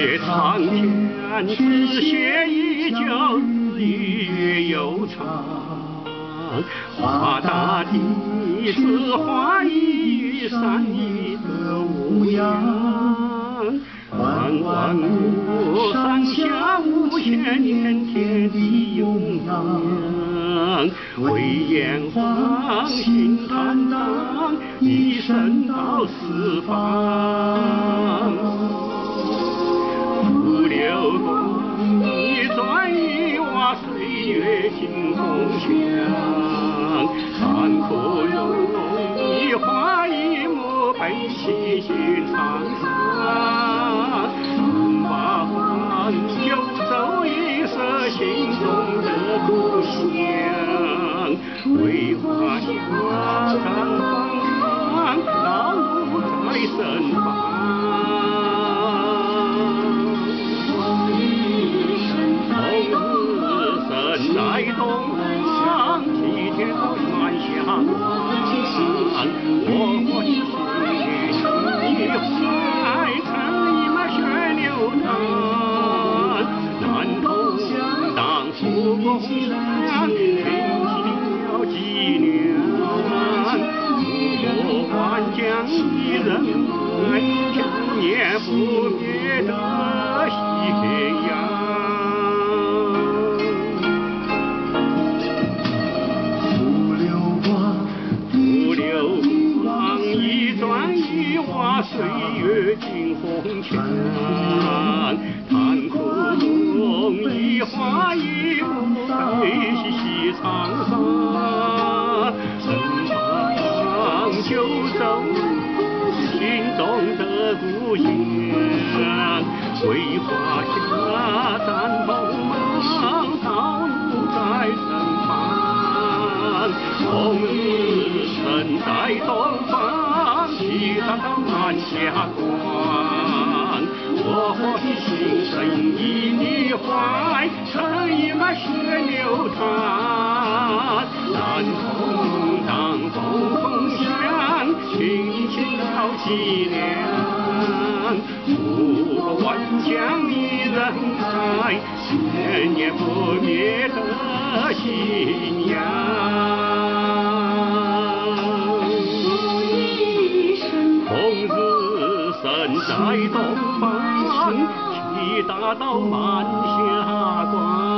越长天之血依旧，日月悠长。花大地是花一山一的无恙，万万古上下无限年，天地悠扬。为炎黄心坦荡，一生到四方。浮流光，一砖一瓦，岁月尽风霜。残酷容一花一木，悲喜心沧桑。八方九州一色，心中的故乡。为花下绽放，道路在身旁。在东方，齐天高传祥光。我的心一怀，诚意满血流淌。南头当复工山，平静了几年。我万江一人爱，千年不灭的信仰。岁月尽红墙，叹苦中一花一木，悲喜沧桑。身旁九州，心中的故乡。为花下绽锋芒，道路在身旁。红日升在东方，旗上满霞光。我的心深以你怀，诚意满血流淌。南空当风响，轻轻了几年。不万江一人爱，千年不灭的信仰。身在东方，七大道满霞光。